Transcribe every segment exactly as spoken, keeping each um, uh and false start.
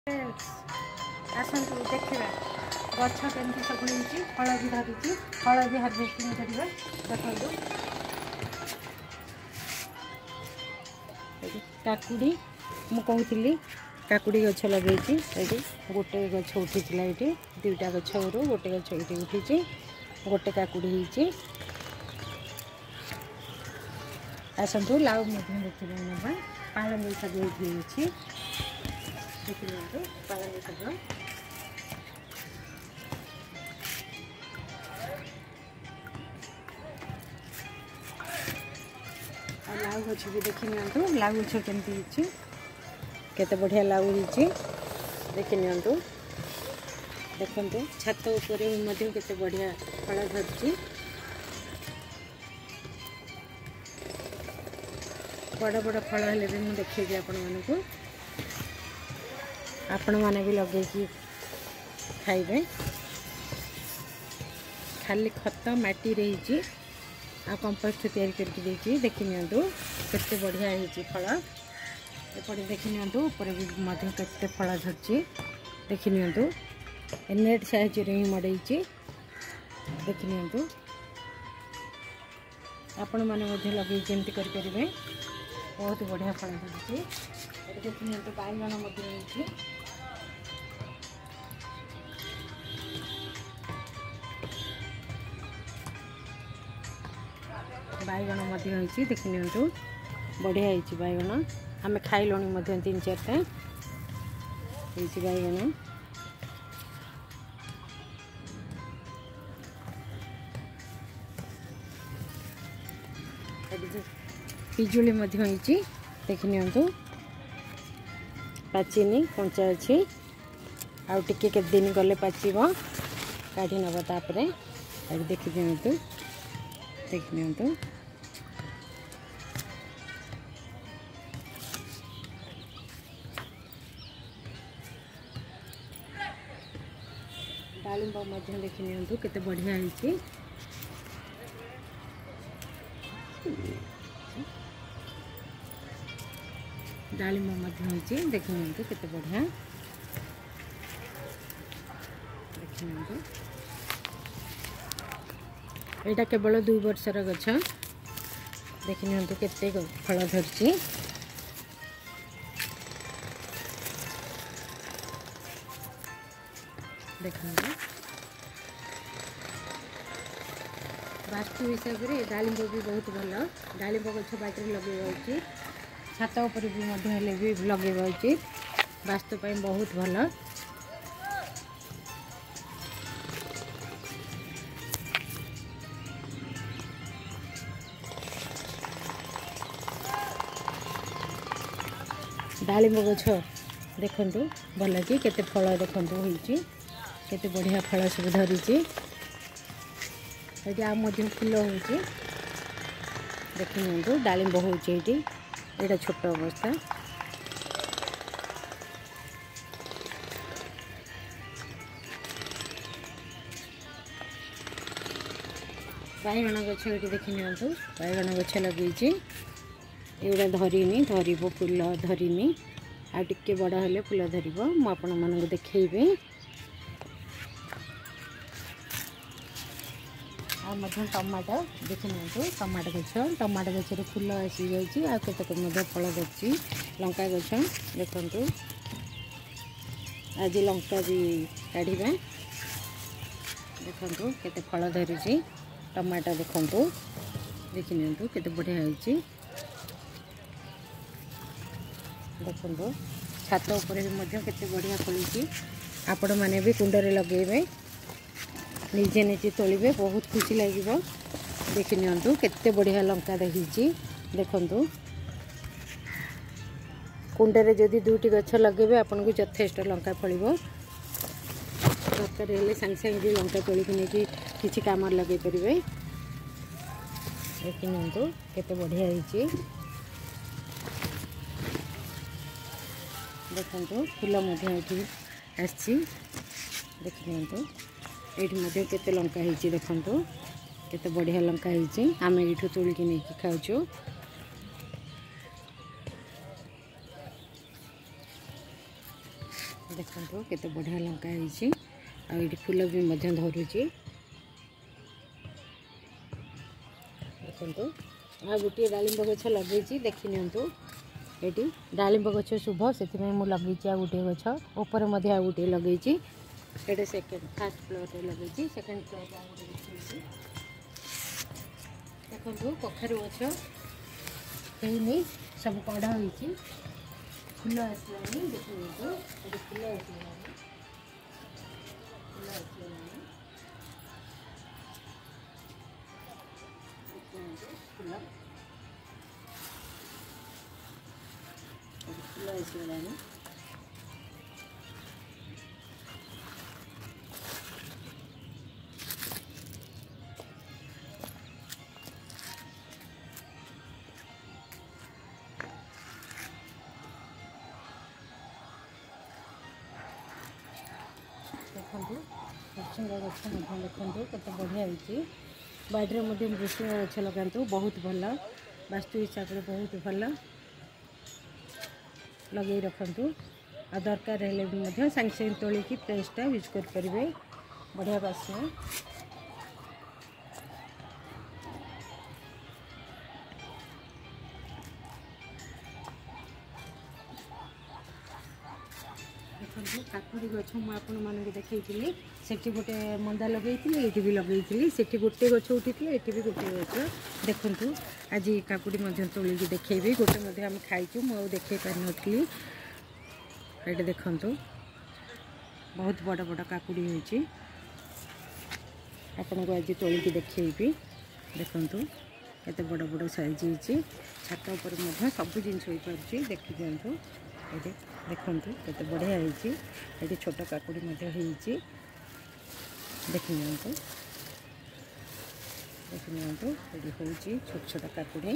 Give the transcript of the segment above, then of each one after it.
आसतु देखा गछ केमती सब हो फल भी धरुची फल भी हार्वेस्टिंग करवा देखो काकुड़ी मु कहूली काकुड़ी गछ लगे गोटे गछ उठी ये दुईटा गछ रू गोटे गछ ये उठी गोटे काकुड़ी होती आसतु लाउ देखिए ना पालंग शाग देखिए पालंग शाग लाउ गछ भी देखी नि लाउ गछ केमती केते बढ़िया लाउ होती देखी नि देखु छात उपर केते बढ़िया फल धरती बड़ बड़ फल हेले भी मुझे देखी आपण मानक आपण मैंने भी लगे खाइबे खाली खत माटी रही आ कंपोस्ट तैयारी करके देती देखी नि केते बढ़िया होती फल एपटे देखी नि ऊपर भी मध्य केते फल झरची देखी नि नेट साहाଯ୍य रे ही मड़ई देखी नि आपण मैंने लगे जमी करें बहुत बढ़िया फल धरती देखी नि बाइगण बाइगण होती देखी नि बढ़िया होती बाइगण आम खाइलुणी तीन चारटा बाइगण पिजुली होती देखी नि पाचिनी कंचा अच्छी आउ टिके के दिन गले पाचब काढ़ी नब तापर देखी दिंतु देखी नि डालिंब देखी नि केते बढ़िया होती डालिंब होती देखी नि केते बढ़िया देखी नि एटा केवल दुई वर्षर गछ देखी नि केते फल धरची देखते वास्तु हिसाब से डालिंब भी बहुत भल डालिंब गछ बाटर लगे छात उपर भी लगे उचित वास्तुपाई बहुत भल डालिंब गछ देखु भल कि केते फल देखु होती केते बढ़िया फल सब धरी ये आम फूल हो देखी नि डालिंब होती ये छोट अवस्था बाइगण गछ ये देखी नि बाइगण गछ लगे एगुड़ा धरनी धर फूल धरनी आ टिके बड़ हेले फूल धर मुझे देखी टमाटो देखी नि टमाटो गछ टमाटो गचर फूल आसी जाए केत फल धरती लंका गछ देखु आज लंका भी काढ़ा देखु केते फल धरी टमाटो देखु देखी नि केते बढ़िया होती देखु छात उपर भी केते बढ़िया फलुची आपण मैंने भी कुंडरे लगेबे निजे निजे तोलिबे बहुत खुशी लगे देखी नि केते बढ़िया लंका देखी देखु कुंडरे जदि दुईटी गछ लगे आपन को यथेष्ट लंका फल दरकार हेले सांगे सांगे भी लंका तोलिक नहीं कि कम लगे पारे देखी नि केते बढ़िया होती देखु फूल आसी देखी नि ये केते लंका होती देखु केते बढ़िया लंका होती आम ये तोलिक नहीं खाऊ देखो केते बढ़िया लंका है आठ फूल भी मध्य धरुची देखो आ गोटे डालिंब गछ लगे देखी नियंतु ये डालिंब गछ शुभ से लगे आ गोटे गछ ऊपर आ गोटे लगे ये सेकेंड फास्ट फ्लोर लगे सेकेंड फ्लोर देखो कखारु गछ नहीं सब कड़ा हो फूल आसलानी देखिए फूल आसलानी फूल आसलानी फूल फूल आसलानी देखो भृषंगा गछ देखो कत बढ़िया होती बाड़े भृषंगा गछ लगातु बहुत भल वास्तु हिसाब से बहुत भल लगे रखु आ दरकार हेले भी सागे सागे तोलिकी पेस्टा यूज करेंगे बढ़िया बास्ना देखो काकुड़ी गछ मुझे देखी सेठी गोटे मंदा लगे ये भी लगे सेठी गोटे गछ उठी ये भी गोटे गछ देखु आज काकुड़ी तोलिकी देखेबी गोटे आम खाइचु मुझे देखे पार नी ये देखु बहुत बड़ बड़ काकुड़ी होती आपन को आज तोलिकी देखेबी देखु केते बड़ बड़ साइज होती छात उपर सब जिन हो पार्टी देखी दिंतु ये देखु केते बढ़िया होती छोट काकुड़ी होती देखी नियंतु देखी नियंतु ये हूँ छोट छोट काकुड़ी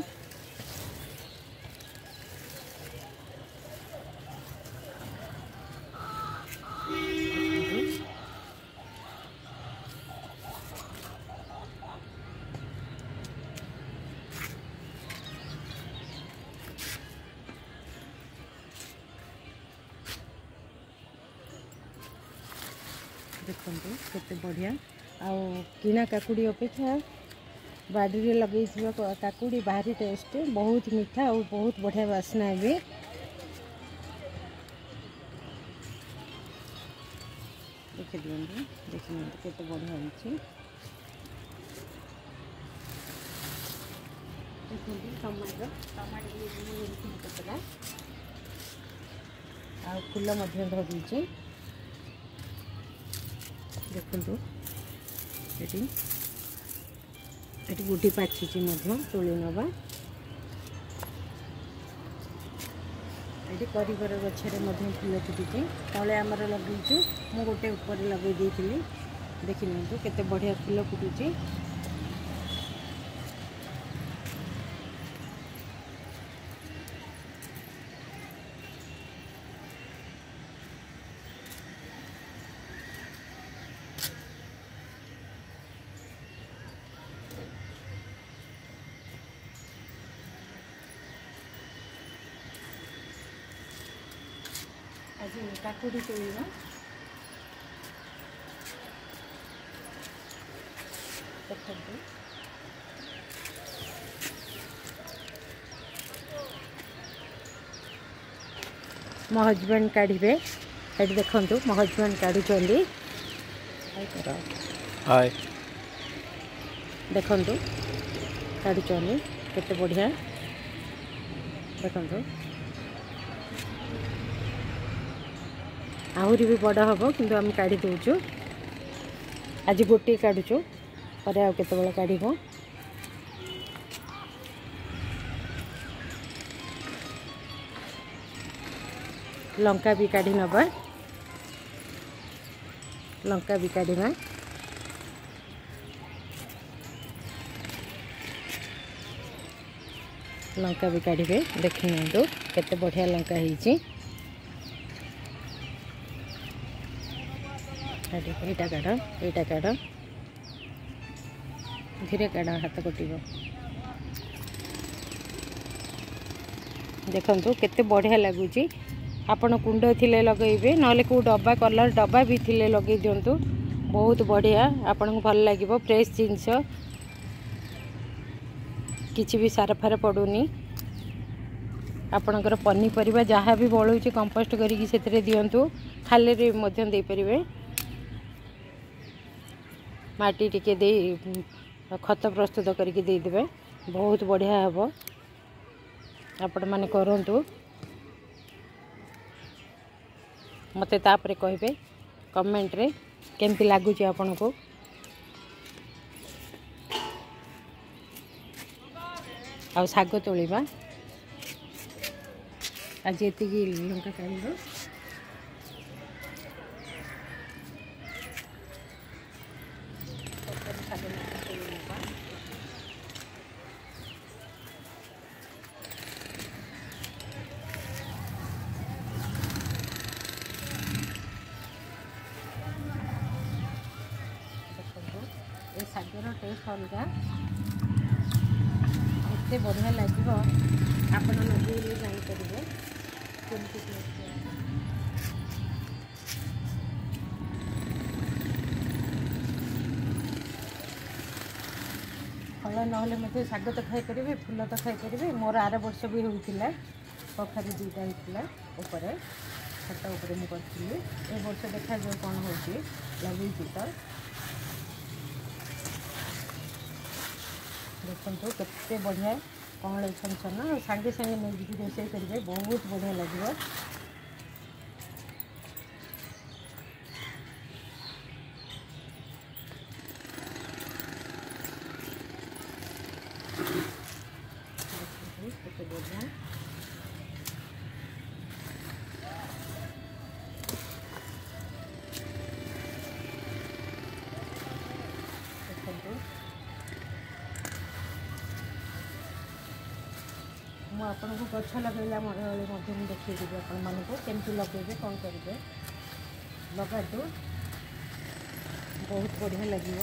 देखो केते बढ़िया आउ किना काकुड़ी अपेक्षा बाड़ी लगे काकुड़ी भारी टेस्ट बहुत मीठा और बहुत बढ़िया बास्ना भी देखी दिखाँ देखी केते बढ़िया होती टमाटो टमाटो आ फूल धरी देखो ये गुटी पाची तोली नवा ये परिवार गचर फूल फुटी तले आमर लगे मु गोटे ऊपर लगे देखी नियंतु केते बढ़िया फूल फुटुची आज काकुड़ी तोड़ना देखो मो हजबैंड काढ़े ये देखु मो हजबैंड काढ़ुंट हाय देखु काढ़ुंट केते बढ़िया देखो आहरी भी बड़ हम किंतु आम काढ़ी दौचु आज गोटे काढ़ुचु पर आउ केते बेला काढ़ीबो लंका भी काढ़ी नबा लंका भी काढ़ीबा लंका भी काढ़े देखी नियंतु केते बढ़िया लंका होती एटा काढ़ एटा काढ़ धीरे काढ़ हाथ कटिब देखु केते बढ़िया लगुच आपण कुंड थिले लगेबे नले को डब्बा कलर डब्बा भी थिले लगे दिंतु बहुत बढ़िया आपन को भल लागिवो फ्रेश जिंस किछि भी सार फार पडुनी आपणकर पनीपरिया जहाँ भी बळुची कंपोस्ट करिकी सेतरे दियंतु खाले रे मध्यम दे परिबे माटी टिके दे खत प्रस्तुत करके दे देबे बहुत बढ़िया हबो आपण माने करंतु मते तापरे कहबे कमेंट रे केमती लागुची आपण को आ साग तोलिबा आज एति की लंका कांदो सागर टेस्ट अलग एत बढ़िया लगे आप लगे जापर फल ना शाग तो खाईपर फूल तो खाईपर मोर आर वर्ष भी होता कखारी दुईटा होता छात उपर मुझे ए वर्ष देखा जाए कौन हो लगे तो देखो केते बढ़िया कौन छन छन सांगे सांगे नहीं रोषे करेंगे बहुत बढ़िया लगे केते बढ़िया मुझे गछ लगेला देखिए आपण मानक केमती लगे कौन करेंगे लगा दो बहुत बढ़िया लगे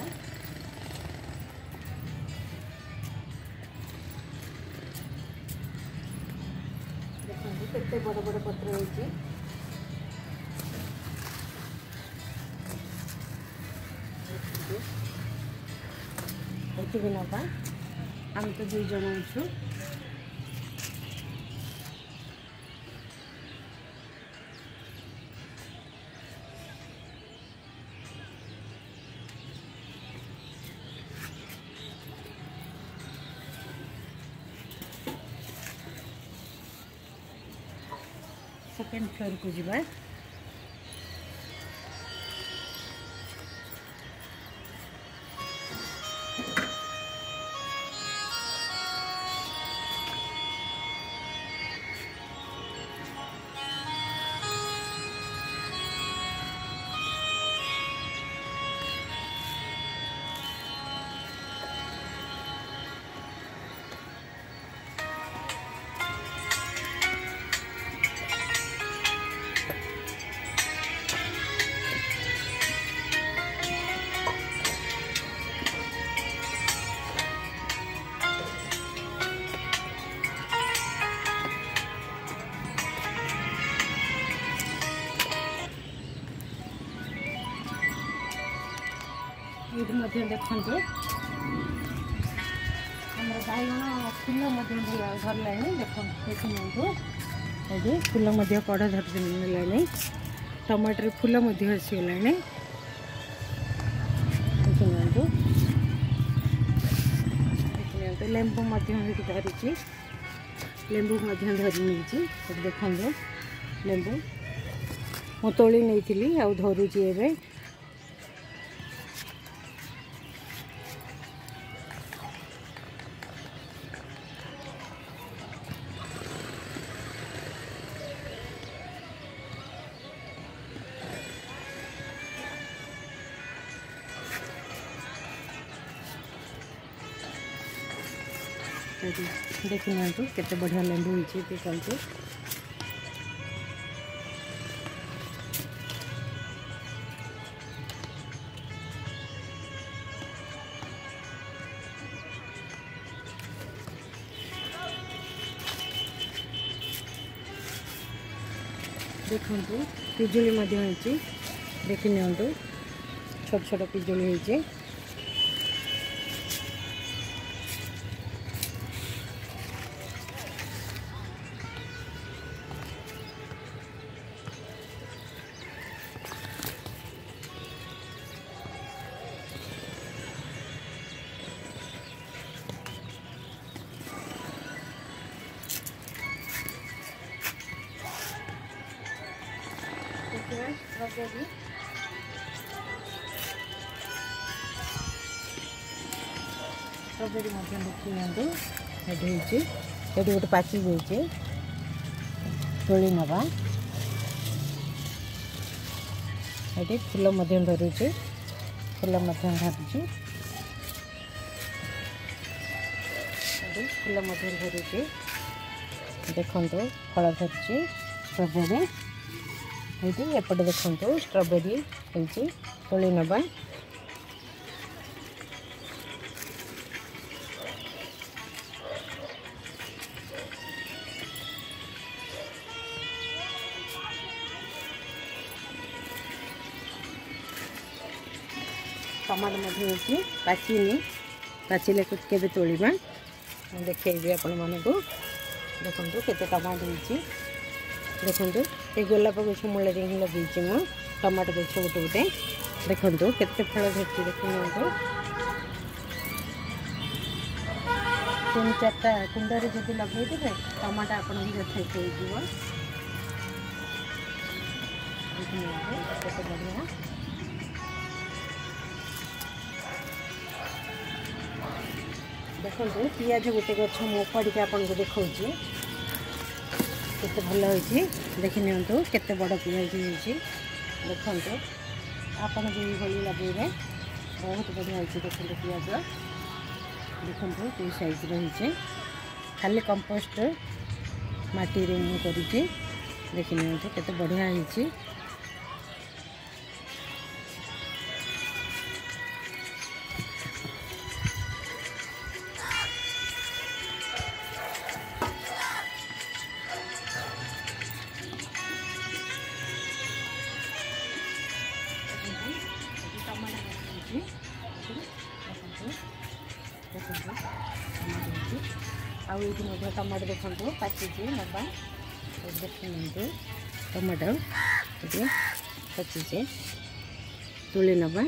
देखिए केते बड़ बड़ पत्र होती भी नवा आम तो दुई जन अच्छु सेकेंड फ्लोर को जीवा ये देखु आम बैगण फूल धरला देख देखिए फूल कड़ धरला टमाटर फूल आसीगला देखिए लेंबू धरी लेंबू धरी देखो लेंबू मु तोली नहीं आउ धरुची एवं देखी ना केते बढ़िया लेंबू होइछे देखंतु देखु पिजुली देखी नि छोट छोट पिजुली होती स्ट्रॉबेरी स्ट्रॉबेरी देखी ये गोटे पाची जाइए तोली नवा ये फूल धरुचे फूल धरुचे फूल धरुचे देखो फल धरुचे स्ट्रॉबेरी ये एपटे देखो स्ट्रॉबेरी होती तोली नवा टमाटो मध्य पाचिनी पाचिले के तोड़ा देखेबी आपण मानक देखो केते टमाटो होती देखो ये गोलाप गछ मूल हिं लगे मु टमाटो गछ गोटे गोटे देखो केते फल धरती देखो तीन चार्टा कुंडे जब लगे टमाटो आपन यथेक हो बढ़िया देखो पियाज गोटे गछ मोपाड़ी आपन को देखा केते भल होइछि देखि नियंतु केते बड़ पियाज होइछि देखो आपन जो भली लगेबे बहुत बढ़िया होइछि देखो पियाज देखो ये साइज रही खाली कंपोस्ट माटी रे मु करिछि देखि नियंतु केते बढ़िया होइछि आउ ये टमाटो देखो पाची नवा देखते टमाटो ये पाची तुली नवा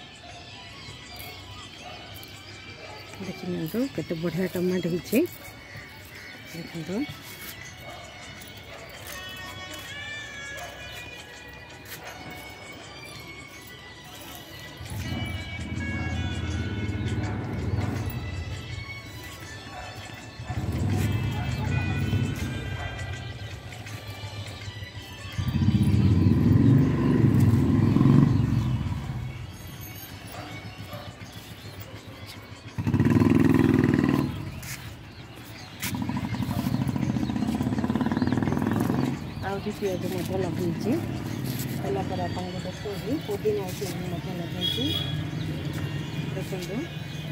देखी केते बढ़िया टमाटो होती देखो आउटी पियाज लगे कलापर आपको देखिए पुदीना लगे देखो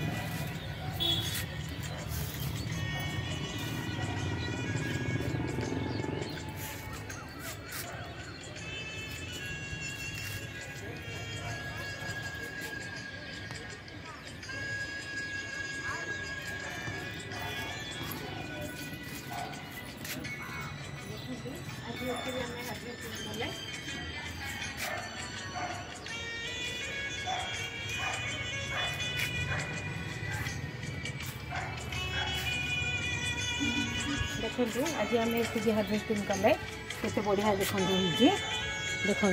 देखो आज आम एस हार्वेस्टिंग कले केते बढ़िया देखो देखो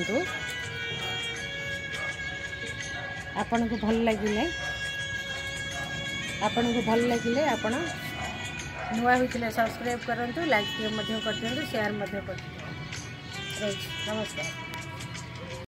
आपण को भल लगे आपण को भल लगे आपण नुआ होते सब्सक्राइब करूँ लाइक कर दिखाँ शेयर कर नमस्कार।